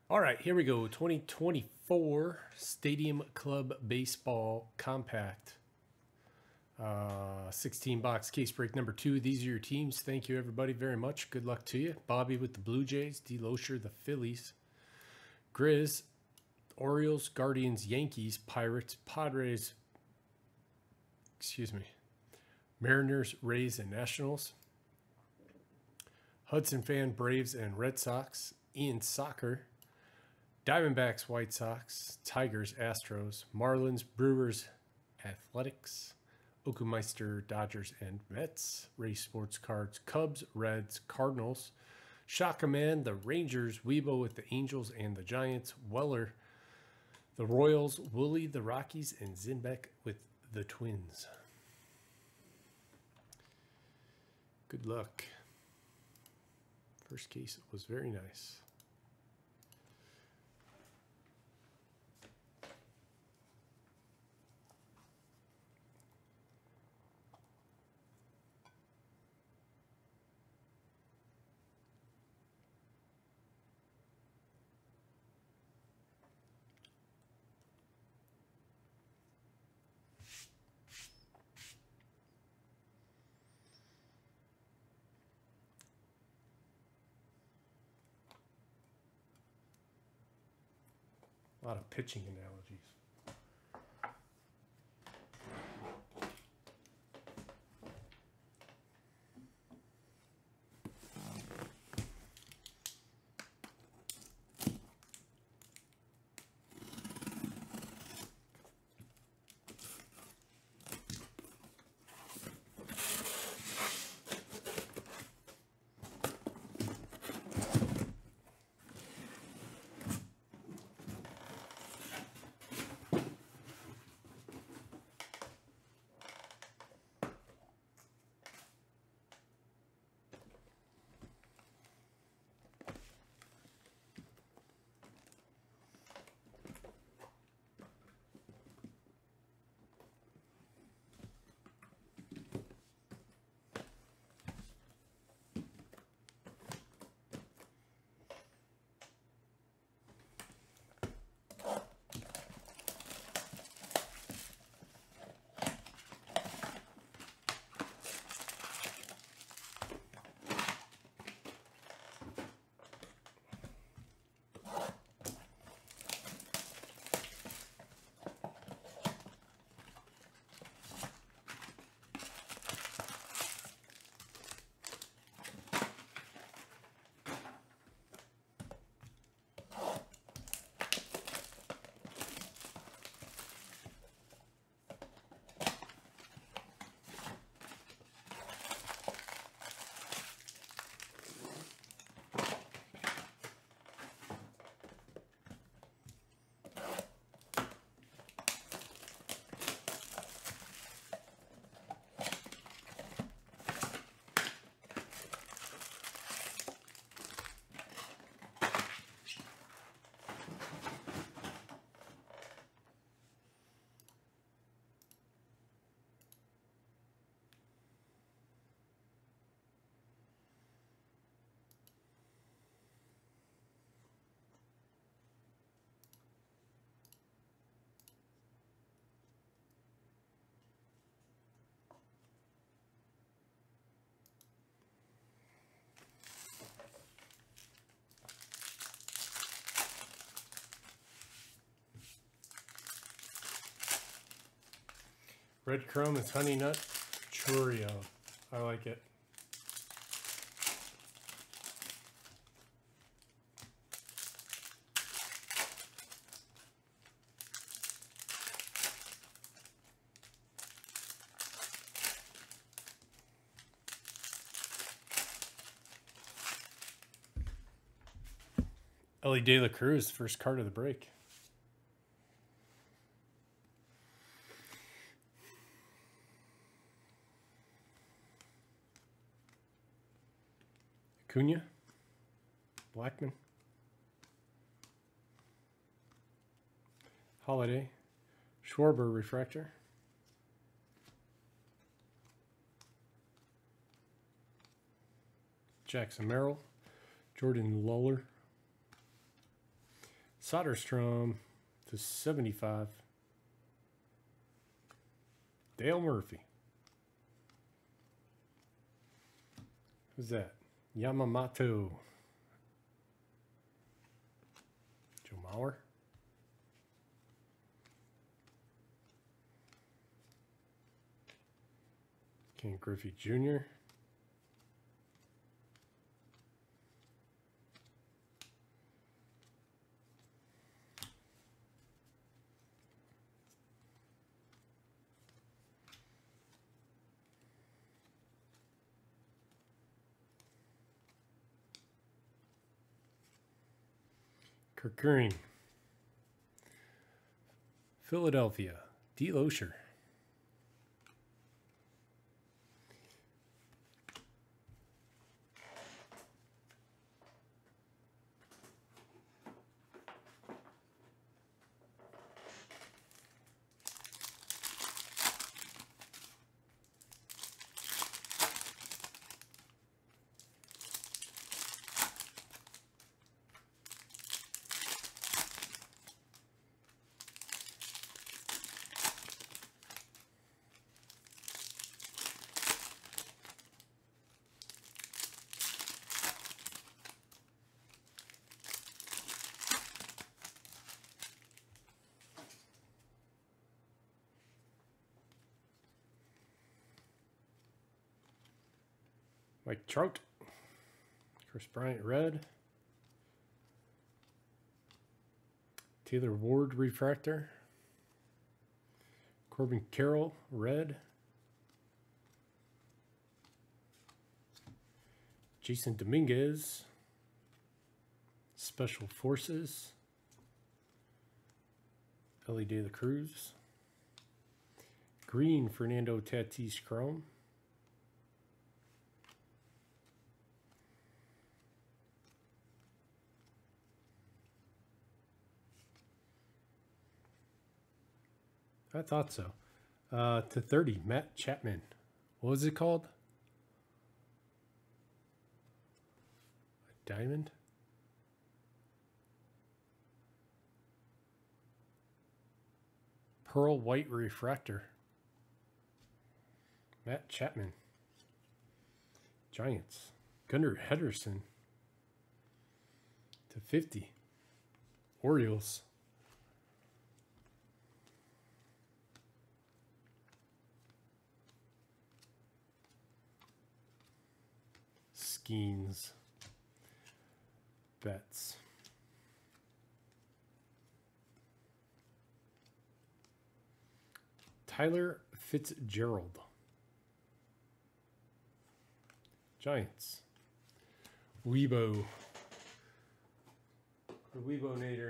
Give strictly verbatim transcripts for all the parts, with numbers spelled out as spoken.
All right, here we go. twenty twenty-four Stadium Club Baseball Compact. Uh, sixteen box case break number two. These are your teams. Thank you, everybody, very much. Good luck to you. Bobby with the Blue Jays. D. Loescher, the Phillies. Grizz, Orioles, Guardians, Yankees, Pirates, Padres, excuse me, Mariners, Rays, and Nationals. Hudson Fan, Braves, and Red Sox. Ian Soccer. Diamondbacks, White Sox, Tigers, Astros, Marlins, Brewers, Athletics, Okumeister, Dodgers, and Mets, Race Sports Cards, Cubs, Reds, Cardinals, Shaka Man, the Rangers, Weibo with the Angels and the Giants, Weller, the Royals, Woolley, the Rockies, and Zinbeck with the Twins. Good luck. First case was very nice. A lot of pitching analogies. Red Chrome is Honey Nut Churro. I like it. Ellie De La Cruz, first card of the break. Acuna, Blackman, Holiday, Schwarber Refractor, Jackson Merrill, Jordan Lawler, Soderstrom to seventy-five. Dale Murphy. Who's that? Yamamoto. Joe Mauer. Ken Griffey Junior Kirk Green. Philadelphia. D. Loescher. Mike Trout. Chris Bryant, red. Taylor Ward, refractor. Corbin Carroll, red. Jason Dominguez, Special Forces. Ellie De La Cruz. Green, Fernando Tatis Chrome. I thought so. Uh, to thirty, Matt Chapman. What was it called? A diamond? Pearl White Refractor. Matt Chapman. Giants. Gunnar Henderson. To fifty. Orioles. Skeens. Betts. Tyler Fitzgerald. Giants. Weibo. The Weibo-nator.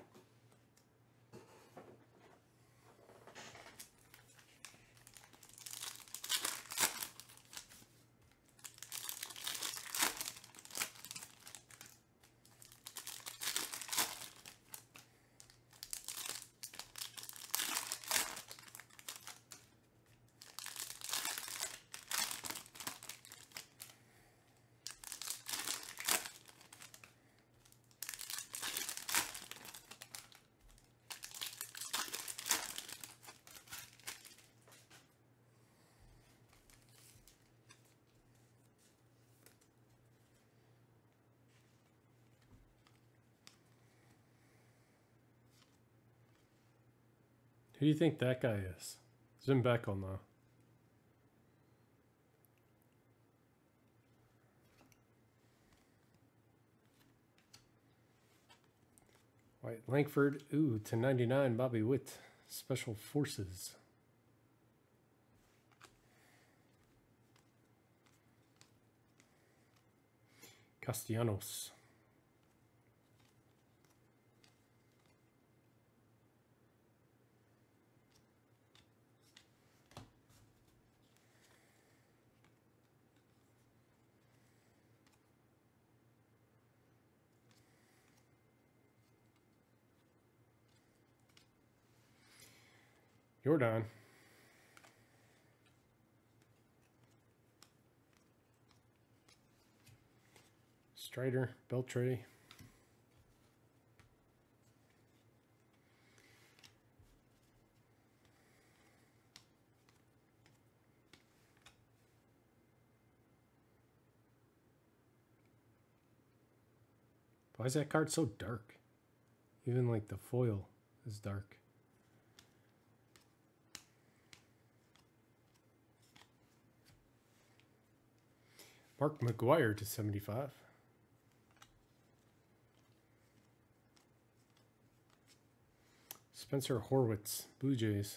Who do you think that guy is? Zim Beckel now. White Langford. Ooh, to ninety-nine, Bobby Witt. Special Forces. Castellanos. Jordan. Strider, Beltre. Why is that card so dark? Even like the foil is dark. Mark McGuire to seventy-five. Spencer Horwitz, Blue Jays.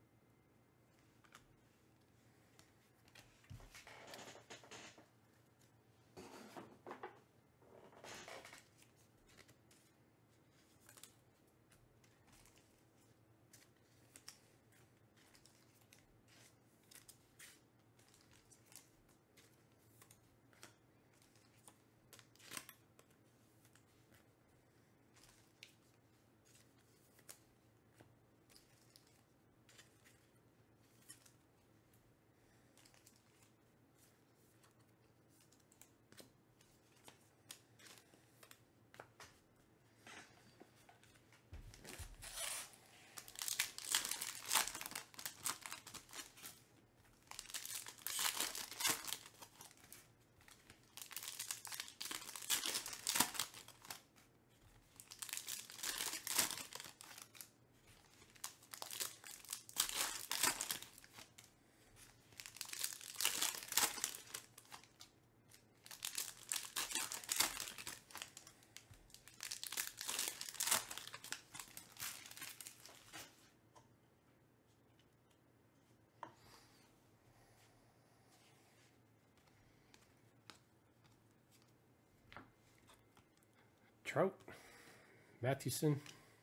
Trout, Mathewson,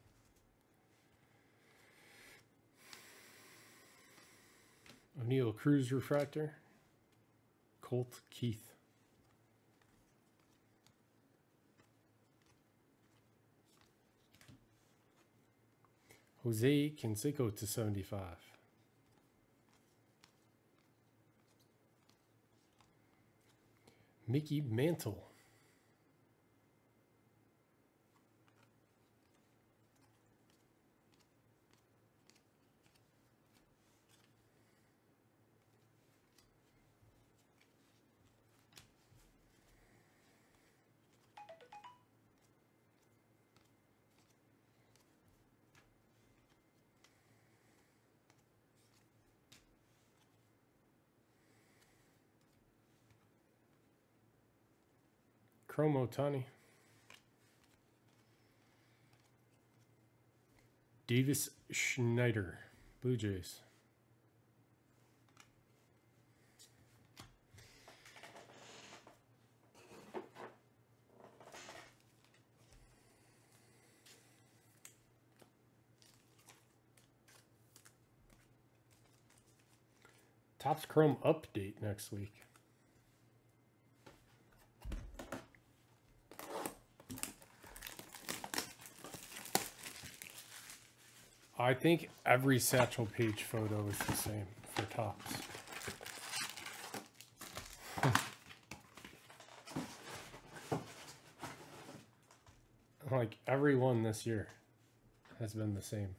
O'Neill Cruz refractor, Colt Keith. Jose Canseco to seventy-five. Mickey Mantle. Chrome Otani. Davis Schneider, Blue Jays. Topps Chrome update next week. I think every Satchel Paige photo is the same for Topps. Like every one this year has been the same.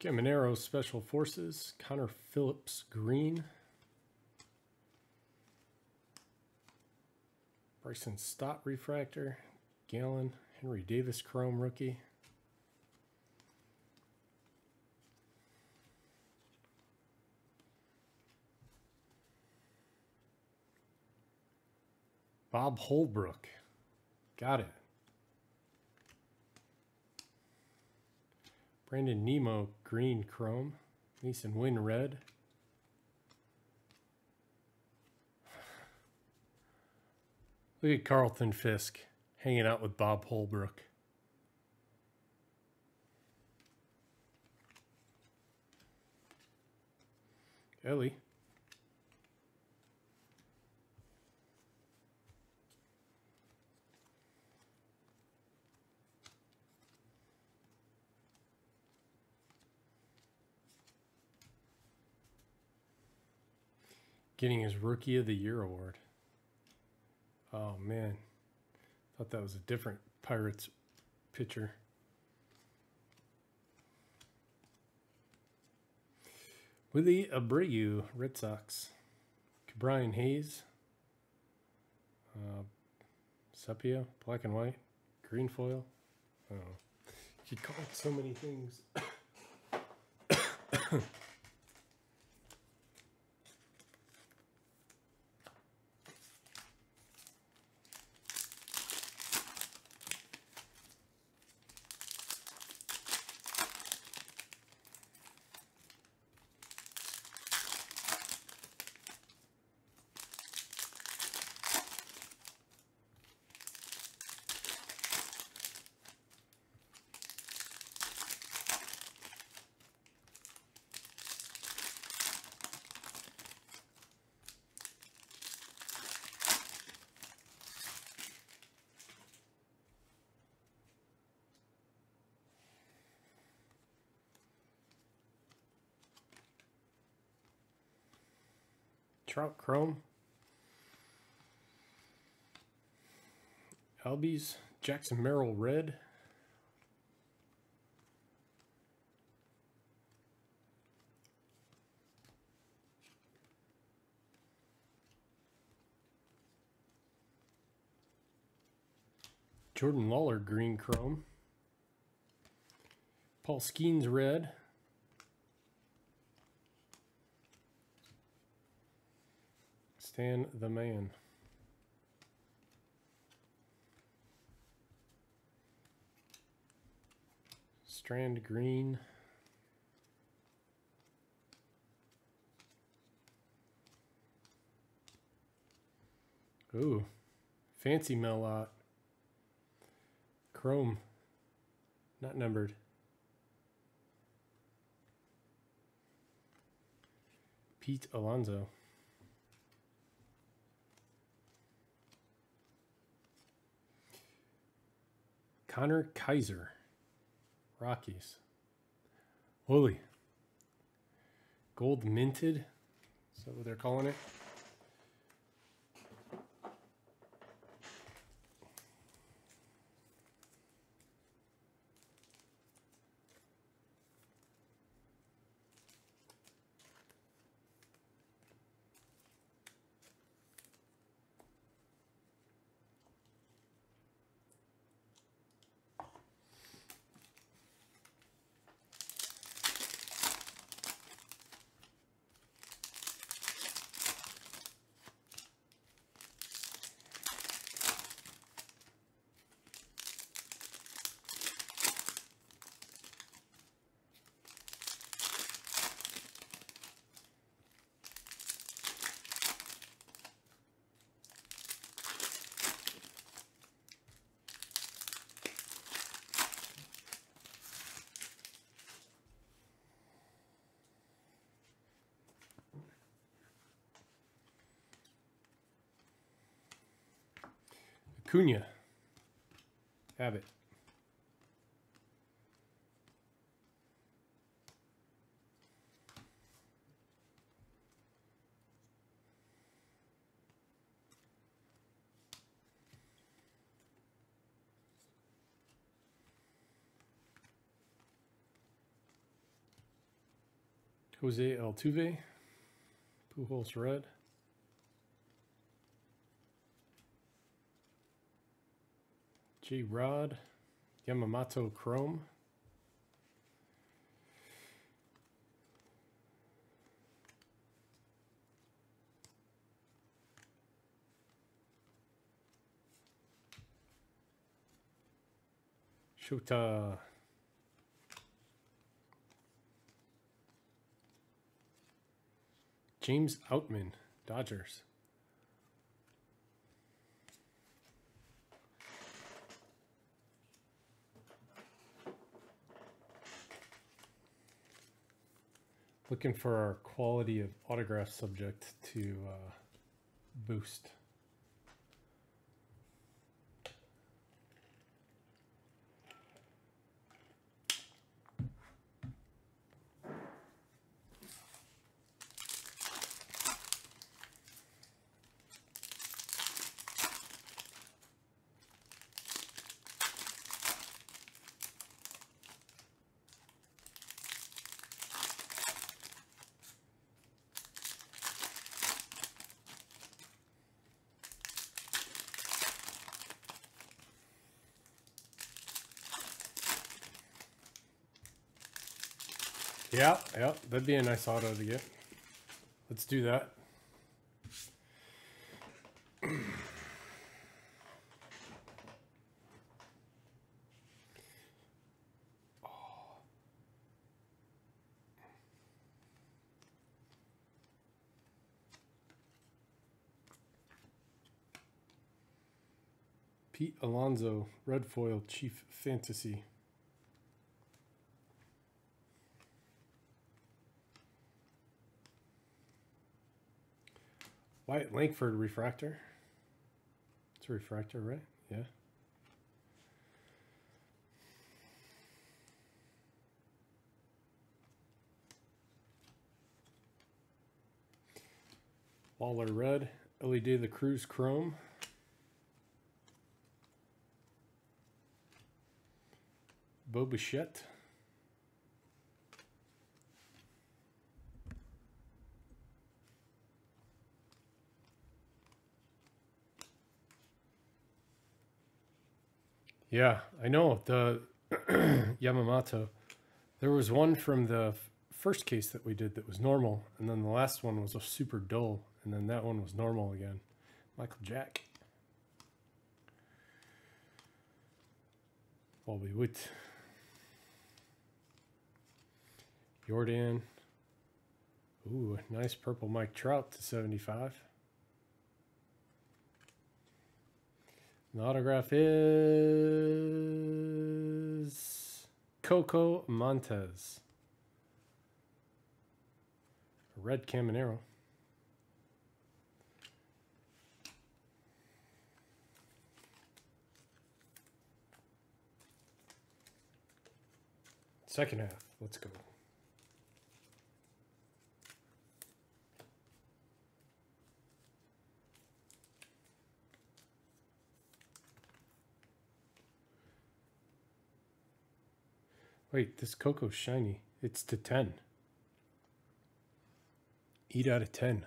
Caminero Special Forces, Connor Phillips green. Bryson Stott refractor, Gallon, Henry Davis chrome rookie. Bob Holbrook, got it. Brandon Nemo green chrome, Mason Wynn red. Look at Carlton Fisk hanging out with Bob Holbrook. Ellie. Getting his Rookie of the Year award. Oh man, thought that was a different Pirates pitcher. Willie Abreu, Red Sox. Brian Hayes. Uh, Sepia, black and white. Green foil. Oh, you call it so many things. Trout chrome. Albies, Jackson Merrill red. Jordan Lawler green chrome. Paul Skeens red. Stan the Man. Strand green. Ooh, fancy Melot. Chrome, not numbered. Pete Alonso. Connor Kaiser, Rockies. Holy. Gold minted. Is that what they're calling it? Acuna. Have it. Jose Altuve, Pujols red. J Rod, Yamamoto chrome. Shota. James Outman, Dodgers. Looking for our quality of autograph subject to uh, boost. Yeah, yeah, that'd be a nice auto to get. Let's do that. Pete Alonso, red foil, Chief Fantasy. Wyatt Langford refractor. It's a refractor, right? Yeah. Waller red, Ellie De La Cruz chrome. Bo Bichette. Yeah, I know the Yamamoto. There was one from the first case that we did that was normal, and then the last one was a super dull, and then that one was normal again. Michael Jack. Bobby Wood. Jordan. Ooh, nice purple Mike Trout to seventy-five. The autograph is Coco Montes. A red Caminero. Second half, let's go. Wait, this Coco's shiny. It's to ten. eight out of ten.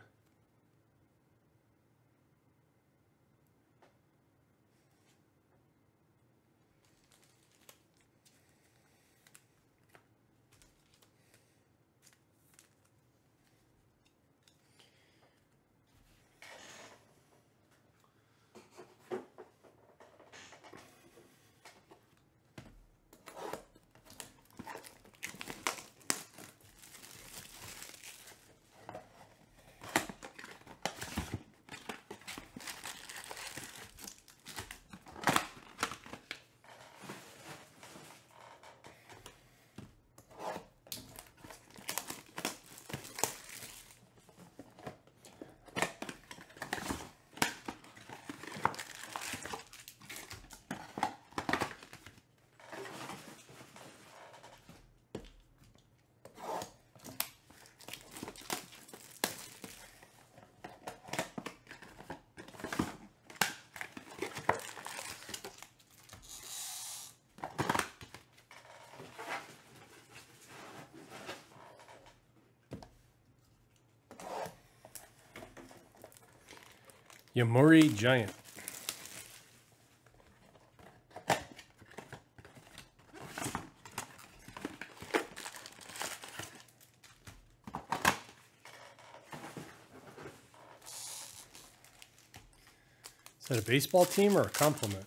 Yamori Giant. Is that a baseball team or a compliment?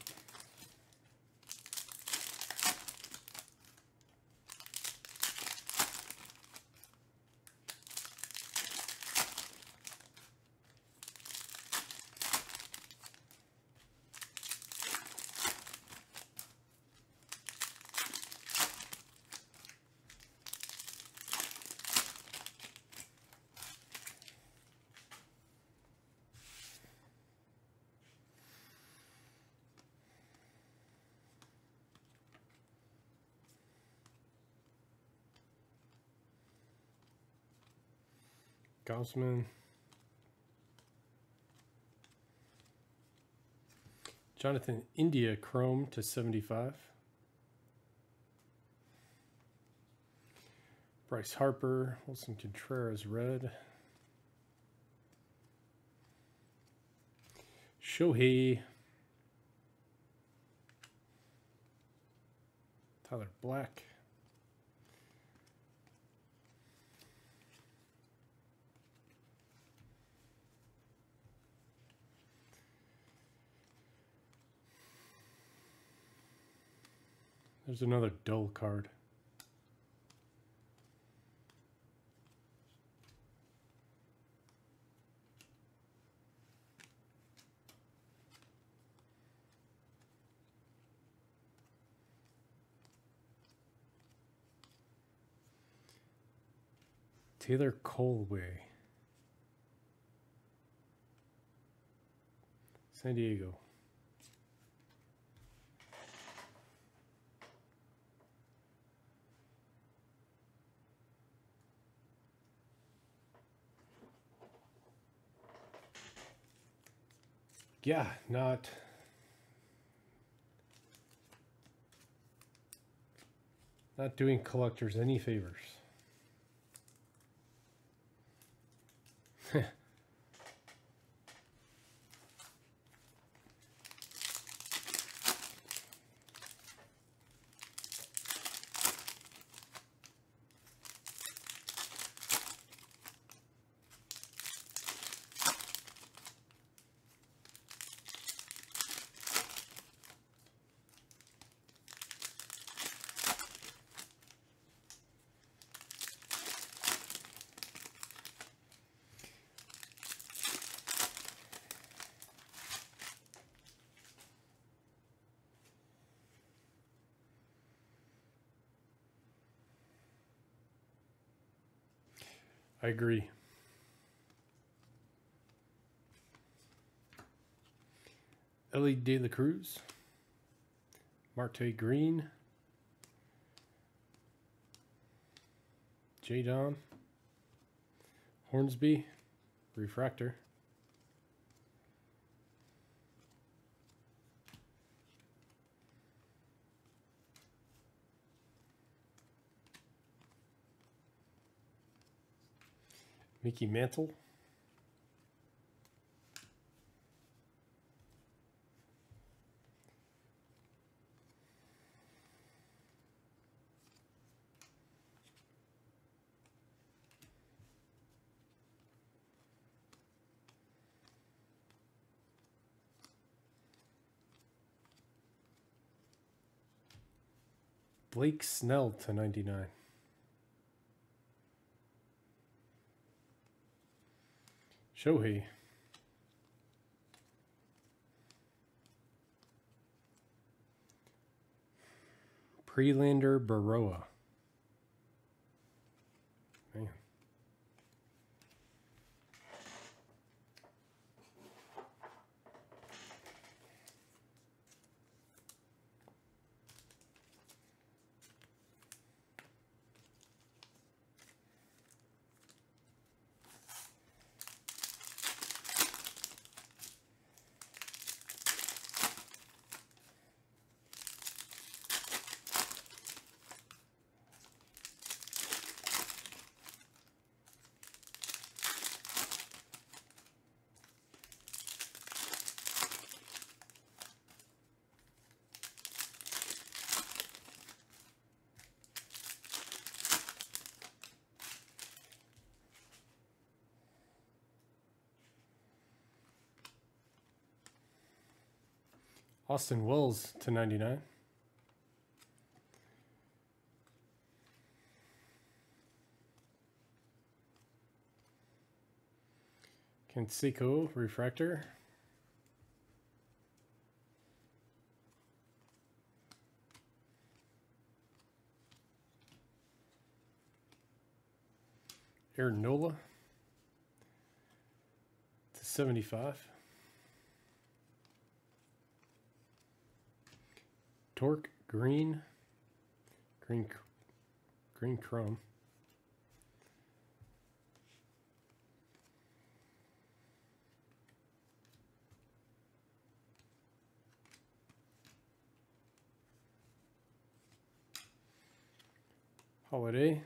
Gaussman. Jonathan India Chrome to seventy-five. Bryce Harper, Wilson Contreras red. Shohei. Tyler Black. There's another dull card. Taylor Colway. San Diego. Yeah, not not doing collectors any favors. I agree. Ellie De La Cruz, Marte Green, J-Don, Hornsby, Refractor, Mickey Mantle, Blake Snell to ninety-nine. Shohei. Prelander Baroa. Man. Austin Wells to ninety-nine. Canseco refractor. Aaron Nola to seventy-five. Torque Green. Green Green Chrome. Holiday.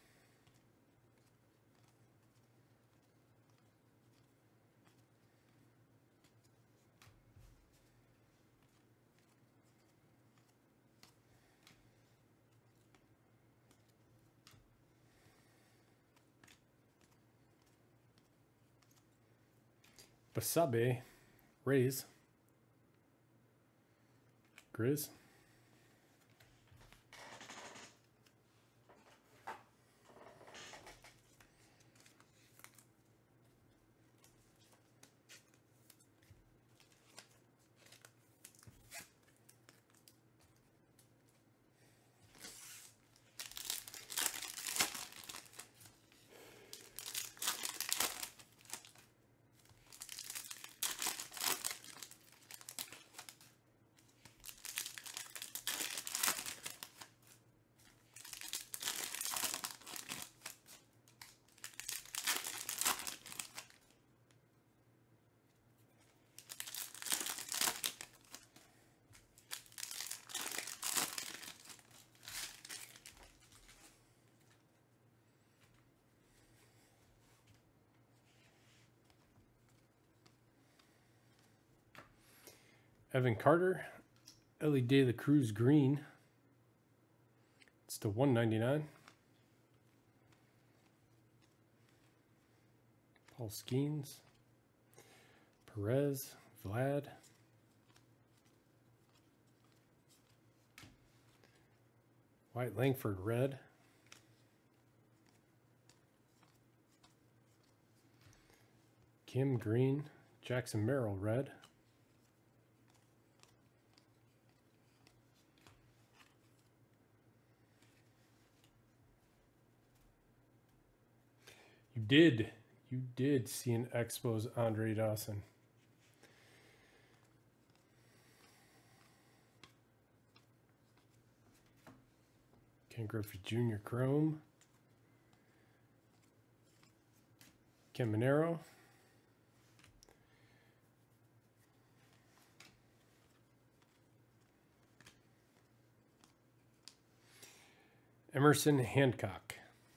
Basabe. Rays. Grizz. Evan Carter, Ellie De La Cruz Green. It's to one ninety-nine. Paul Skeens, Perez, Vlad. White Langford red. Kim green, Jackson Merrill red. You did. You did see an Expos Andre Dawson. Ken Griffey Junior Chrome. Ken Monero. Emerson Hancock.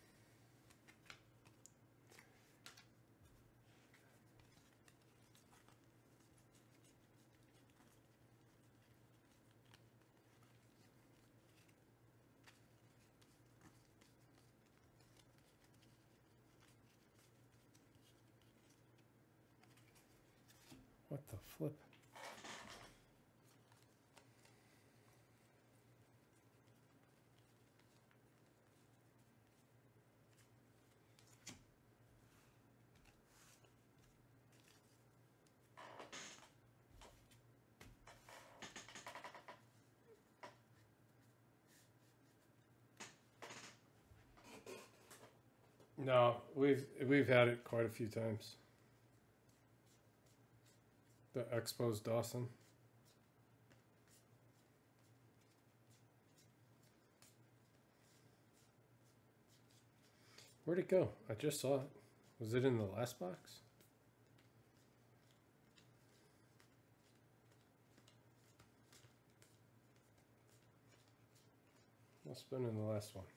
What the flip? No, we've we've had it quite a few times. The Expos Dawson. Where'd it go? I just saw it. Was it in the last box? Must have been in the last one.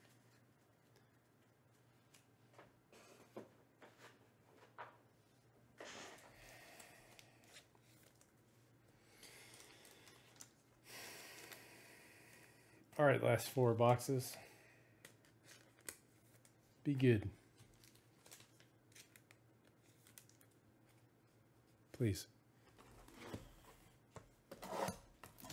All right, last four boxes. Be good. Please.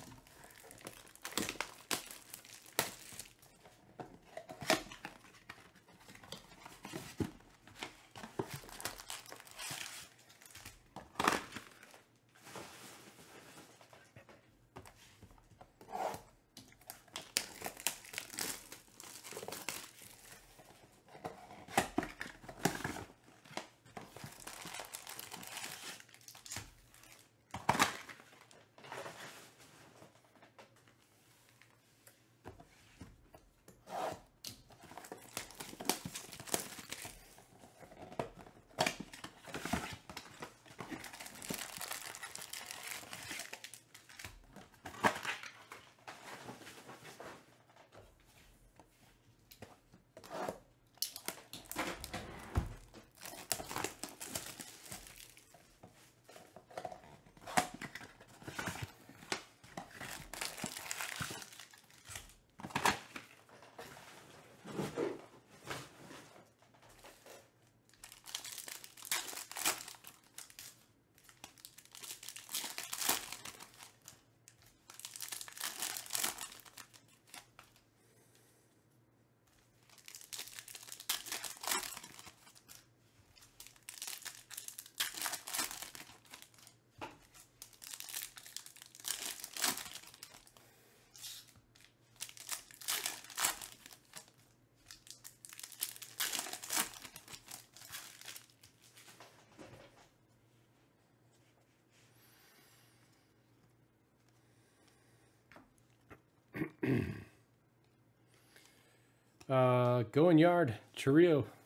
Uh, Going Yard, Chirrio. I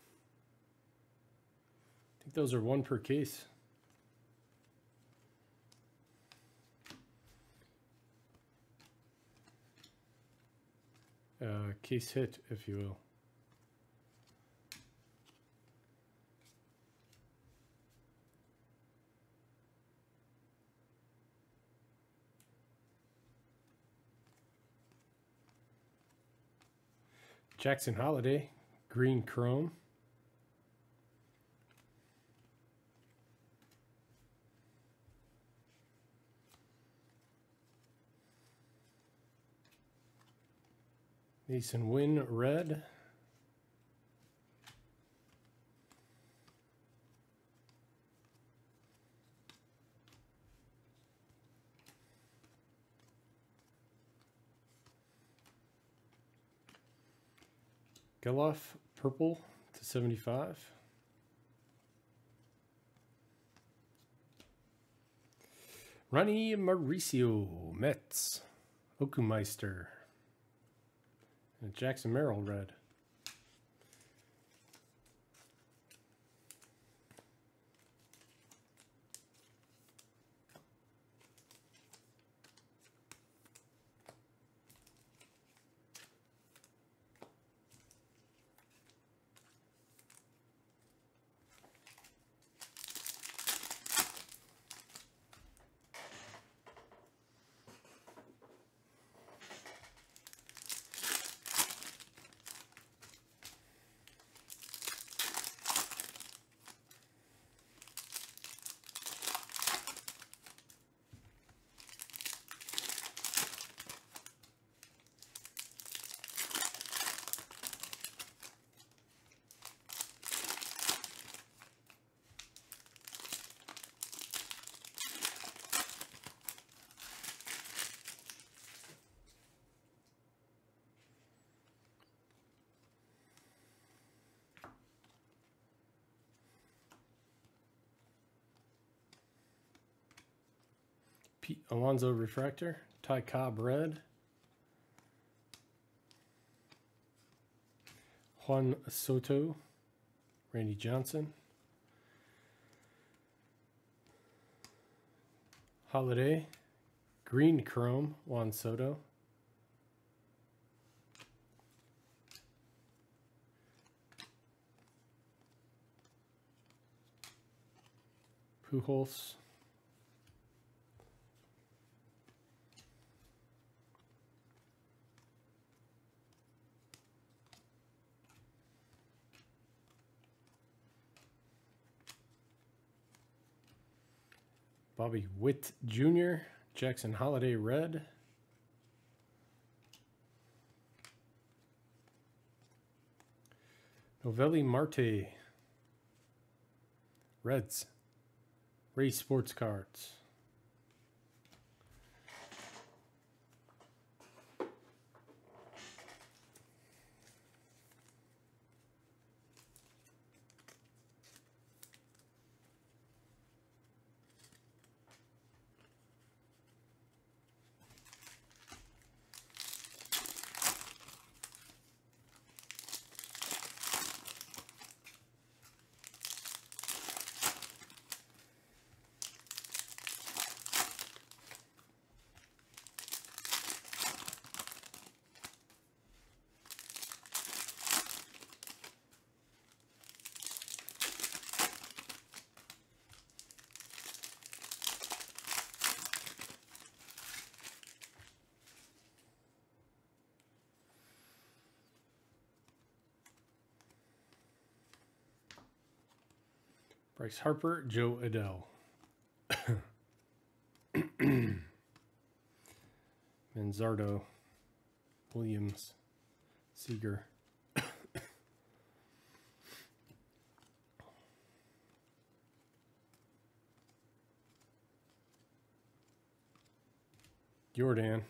think those are one per case. Uh, case hit, if you will. Jackson Holiday, green chrome. Mason Wynn, red. Geloff, purple to seventy-five. Ronnie Mauricio, Mets. Okumeister. And Jackson Merrill, red. Pete Alonso refractor, Ty Cobb red, Juan Soto, Randy Johnson, Holiday, green chrome, Juan Soto, Pujols, Bobby Witt Junior, Jackson Holiday red, Novelli Marte, Reds, Ray Sports Cards. Bryce Harper, Joe Adell. Manzardo, Williams, Seager. Jordan.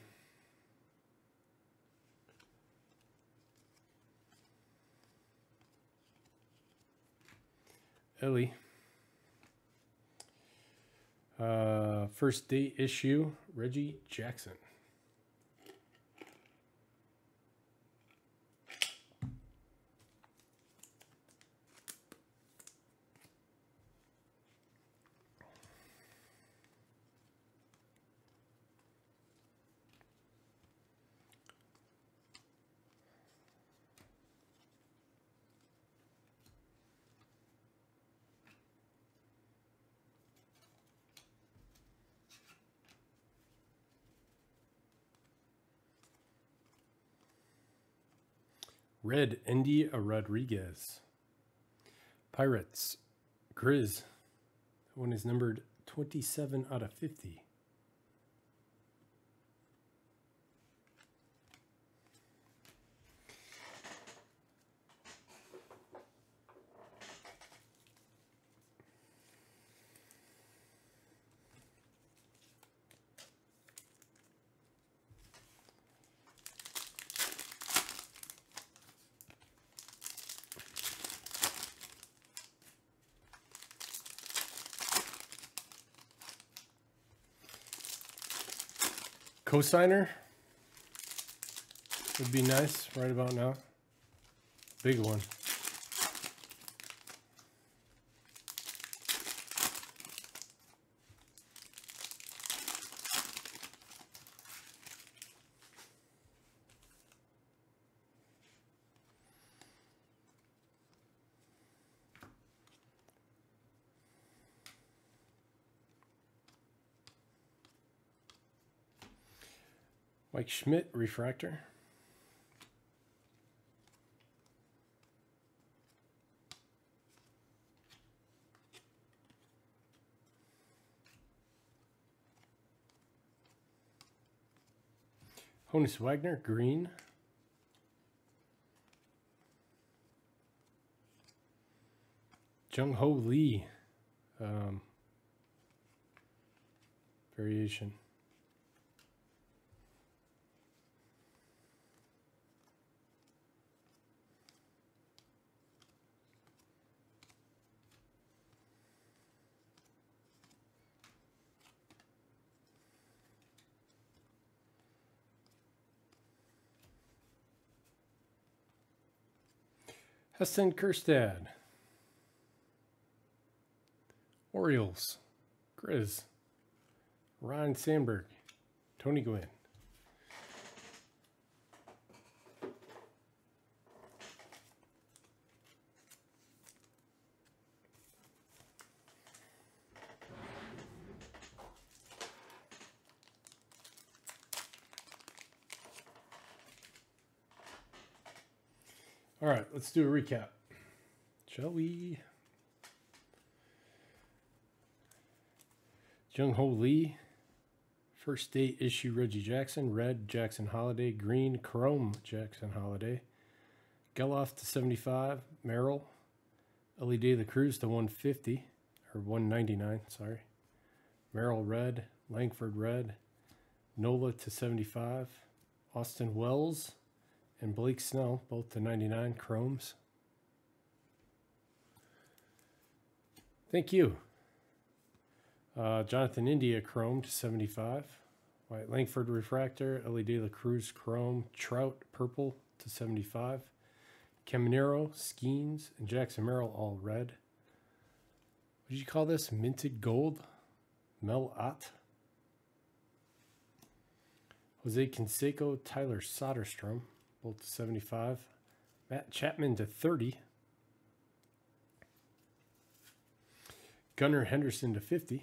Ellie. Uh, first date issue, Reggie Jackson. Red, India Rodriguez. Pirates, Grizz. That one is numbered twenty-seven out of fifty. Cosigner would be nice right about now. Big one. Mike Schmidt, refractor. Honus Wagner, green. Jung Ho Lee, um, variation. Heston Kjerstad. Orioles. Grizz. Ryan Sandberg. Tony Gwynn. All right, let's do a recap. Shall we? Jung Ho Lee. First date issue Reggie Jackson. Red Jackson Holiday. Green Chrome Jackson Holiday. Geloff to seventy-five. Merrill. Elly De La Cruz to one fifty. Or one ninety-nine, sorry. Merrill Red. Langford Red. Nola to seventy-five. Austin Wells. And Blake Snell, both to ninety-nine, chromes. Thank you. Uh, Jonathan India, chrome to seventy-five. White Langford refractor, Elly De La Cruz, chrome. Trout, purple to seventy-five. Caminero, Skeens, and Jackson Merrill, all red. What did you call this? Minted gold? Mel Ott. Jose Canseco, Tyler Soderstrom. Both to seventy-five. Matt Chapman to thirty. Gunnar Henderson to fifty.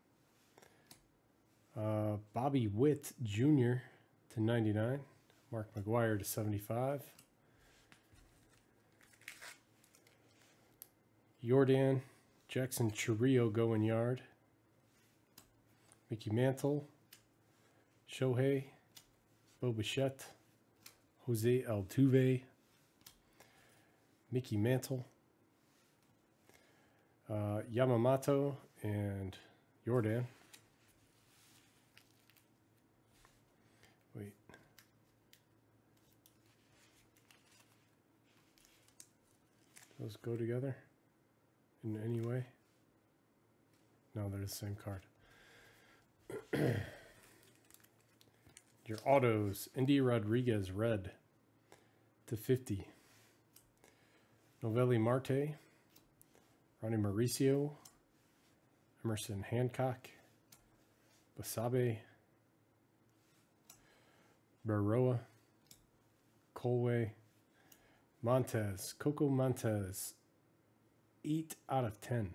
Uh, Bobby Witt Junior to ninety-nine. Mark McGwire to seventy-five. Jordan Jackson Chourio going yard. Mickey Mantle. Shohei. Bo Bichette. Jose Altuve, Mickey Mantle, uh, Yamamoto, and Jordan. Wait. Those go together in any way? No, they're the same card. Your autos, Indy Rodriguez, red to fifty. Novelli Marte, Ronnie Mauricio, Emerson Hancock, Basabe, Baroa, Colway, Montez, Coco Montez, eight out of ten.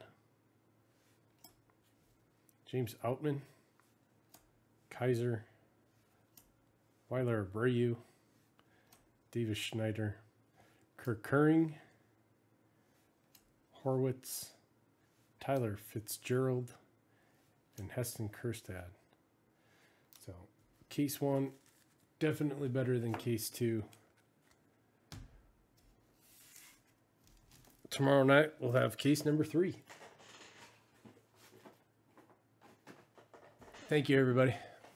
James Outman, Kaiser, Weiler Abreu, Davis Schneider, Kerkering, Horwitz, Tyler Fitzgerald, and Heston Kjerstad. So case one, definitely better than case two. Tomorrow night we'll have case number three. Thank you, everybody.